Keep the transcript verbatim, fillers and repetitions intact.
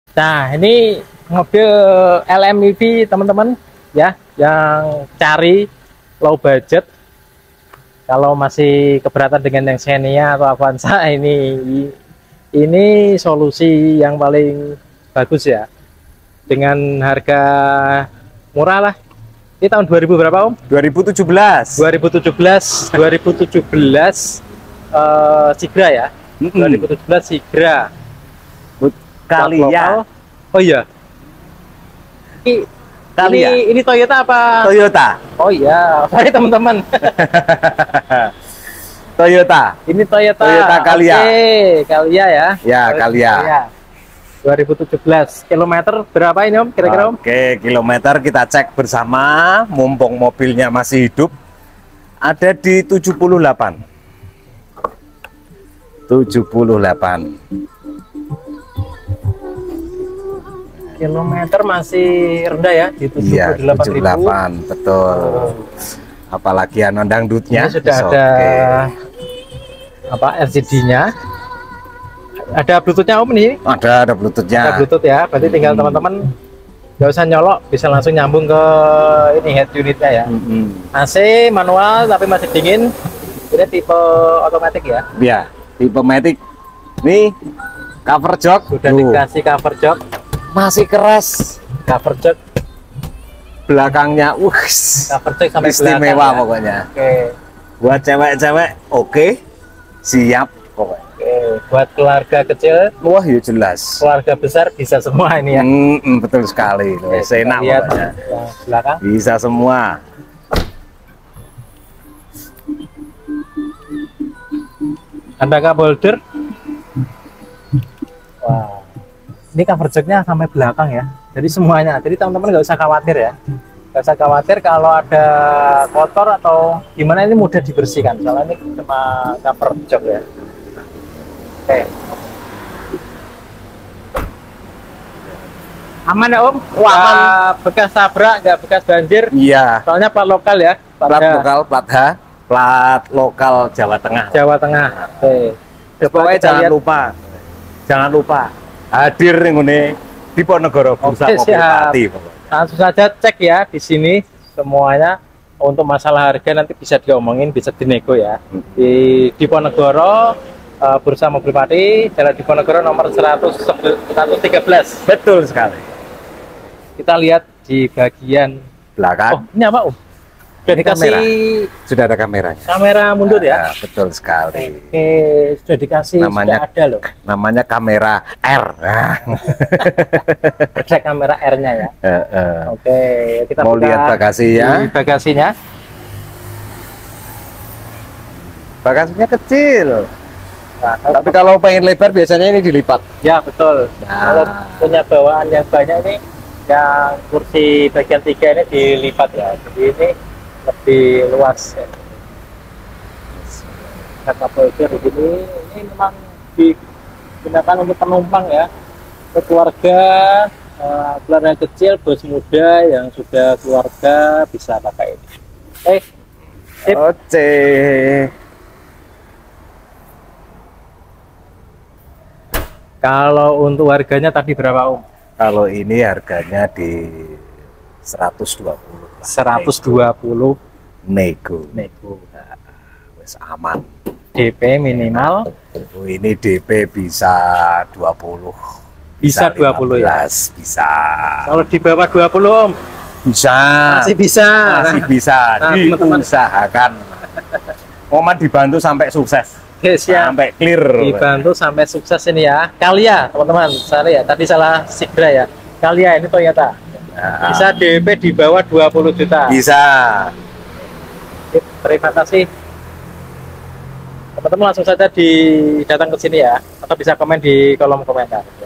Nah, ini mobil L M E V teman-teman ya, yang cari low budget. Kalau masih keberatan dengan yang Xenia atau Avanza, ini ini solusi yang paling bagus ya. Dengan harga murah lah. Ini tahun dua ribu berapa Om? dua ribu tujuh belas. dua ribu tujuh belas, dua ribu tujuh belas uh, Sigra ya. Mm -mm. dua ribu tujuh belas Sigra. Kali ya. Oh iya. Ini, Kali ini, ya. ini Toyota apa? Toyota. Oh iya, sorry teman-teman. Toyota. Ini Toyota. Toyota Calya. Oke, Calya ya. Ya, Calya. dua ribu tujuh belas. Kilometer berapa ini Om? Kira-kira Om? Oke, kilometer kita cek bersama, mumpung mobilnya masih hidup. Ada di tujuh puluh delapan. tujuh puluh delapan. Kilometer masih rendah ya, di tujuh puluh delapan ribu. Iya, tujuh puluh delapan, betul. Oh. Apalagi yang dangdutnya ini sudah ada okay. apa L C D-nya. Ada Bluetooth-nya Om nih? Ada, ada Bluetooth-nya. Ada Bluetooth ya, berarti hmm. tinggal teman-teman nggak usah nyolok, bisa langsung nyambung ke ini head unitnya ya. Hmm. A C manual tapi masih dingin. Ini tipe otomatis ya? Iya, tipe matic. Nih cover jok. Sudah Duh. dikasih cover jok. Masih keras. Cover jok. Belakangnya, wuss. Cover jok sampai istimewa belakang, pokoknya. Ya? Oke. Buat cewek-cewek, oke. Siap pokoknya. Oke. Buat keluarga kecil, wah ya jelas. Keluarga besar bisa semua ini ya. Mm -mm, betul sekali. Oke, enak pokoknya. Belakang. Bisa semua. Ada cup holder. Wow. Ini cover joknya sampai belakang ya. Jadi semuanya. Jadi teman-teman nggak usah khawatir ya. Nggak usah khawatir kalau ada kotor atau gimana, ini mudah dibersihkan. Soalnya ini cuma cover jok ya. Oke. Aman ya Om? Wah, aman. Gak bekas tabrak, nggak bekas banjir. Iya. Soalnya plat lokal ya. Plat, plat lokal, plat H. Plat lokal Jawa Tengah. Jawa Tengah. Oke. Pokoknya jangan lihat. lupa. Jangan lupa hadir ini di Ponegoro Bursa Mobil Pati. Langsung saja cek ya di sini semuanya. Untuk masalah harga nanti bisa diomongin, bisa dinego ya. Di Diponegoro uh, Bursa Mobil Pati, Jalan Diponegoro nomor seratus tiga belas. Betul sekali. Kita lihat di bagian belakang. Oh, ini apa Om? Sudah ini dikasih kamera. Sudah ada kameranya. Kamera mundur ya? Nah, betul sekali. Oke, sudah dikasih, namanya, sudah ada loh. Namanya kamera R. Ada kamera R-nya ya. Uh, uh. Oke, kita mau lihat bagasinya. Bagasinya. Bagasinya kecil. Nah, tapi kalau pengen lebar biasanya ini dilipat. Ya betul. Nah. Kalau punya bawaan yang banyak ini, yang kursi bagian tiga ini dilipat ya. Jadi ini lebih luas ya. Kata polder begini, ini memang digunakan untuk penumpang ya, untuk keluarga, uh, keluarga kecil, bos muda yang sudah keluarga bisa pakai ini. Eh, oke. Kalau untuk harganya tadi berapa Om? Kalau ini harganya di seratus dua puluh. seratus dua puluh nego. Nego. Nah, wes aman. D P minimal. Oh, ini D P bisa dua puluh. Bisa, bisa dua puluh ya. Bisa. Kalau di bawah dua puluh Om? Bisa. Masih bisa. Masih bisa. Nah, diusahakan. Momen dibantu sampai sukses. Yes, ya. Sampai clear. Dibantu sampai sukses ini ya. Calya, teman-teman. Saya ya, tadi salah Sigra ya. Calya ini Toyota. Nah, bisa D P di bawah dua puluh juta. Bisa. Terima kasih. Teman-teman langsung saja di datang ke sini ya, atau bisa komen di kolom komentar.